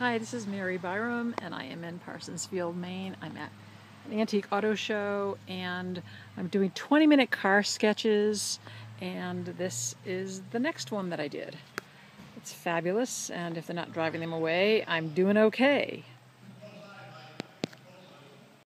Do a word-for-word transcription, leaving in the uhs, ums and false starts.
Hi, this is Mary Byram, and I am in Parsonsfield, Maine. I'm at an antique auto show, and I'm doing twenty minute car sketches, and this is the next one that I did. It's fabulous, and if they're not driving them away, I'm doing okay.